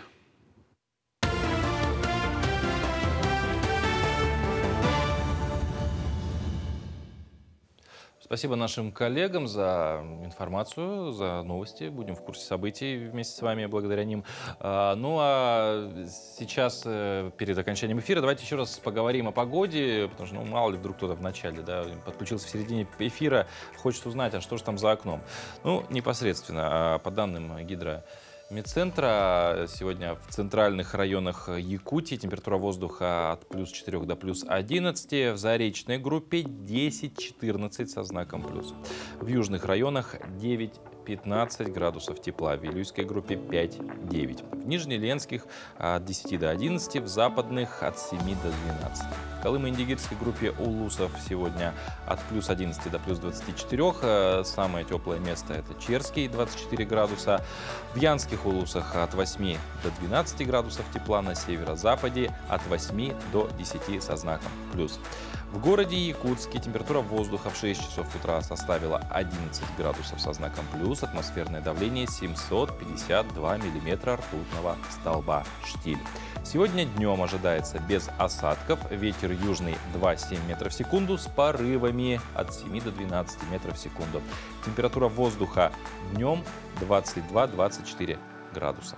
Спасибо нашим коллегам за информацию, за новости. Будем в курсе событий вместе с вами, благодаря ним. Ну а сейчас, перед окончанием эфира, давайте еще раз поговорим о погоде, потому что, ну, мало ли, вдруг кто-то в начале, да, подключился в середине эфира, хочет узнать, а что же там за окном. Ну, непосредственно, по данным гидро... Медцентра, сегодня в центральных районах Якутии температура воздуха от плюс четырёх до плюс одиннадцати, в заречной группе десять-четырнадцать со знаком плюс. В южных районах девять-пятнадцать градусов тепла, в Вилюйской группе пять-девять. В Нижнеленских от десяти до одиннадцати, в западных от семи до двенадцати. В Колымо-Индигирской группе улусов сегодня от плюс одиннадцати до плюс двадцати четырёх. Самое теплое место — это Черский, двадцать четыре градуса. В Янских улусах от восьми до двенадцати градусов тепла, на северо-западе от восьми до десяти со знаком плюс. В городе Якутске температура воздуха в шесть часов утра составила одиннадцать градусов со знаком плюс, атмосферное давление семьсот пятьдесят два миллиметра ртутного столба штиль. Сегодня днем ожидается без осадков, ветер южный два-семь метров в секунду с порывами от семи до двенадцати метров в секунду. Температура воздуха днем двадцать два — двадцать четыре градуса.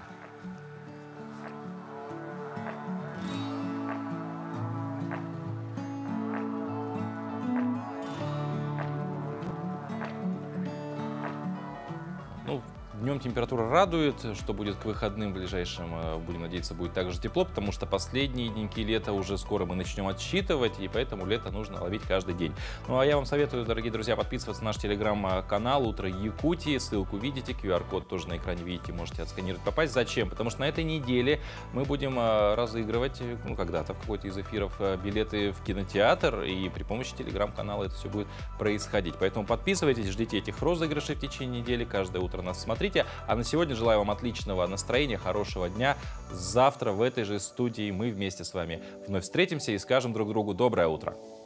Днем температура радует, что будет к выходным ближайшим, будем надеяться, будет также тепло, потому что последние деньки лета уже скоро мы начнем отсчитывать, и поэтому лето нужно ловить каждый день. Ну а я вам советую, дорогие друзья, подписываться на наш телеграм-канал «Утро Якутии». Ссылку видите, ку ар код тоже на экране видите, можете отсканировать, попасть. Зачем? Потому что на этой неделе мы будем разыгрывать, ну когда-то в какой-то из эфиров, билеты в кинотеатр, и при помощи телеграм-канала это все будет происходить. Поэтому подписывайтесь, ждите этих розыгрышей в течение недели, каждое утро нас смотрите. А на сегодня желаю вам отличного настроения, хорошего дня. Завтра в этой же студии мы вместе с вами вновь встретимся и скажем друг другу доброе утро.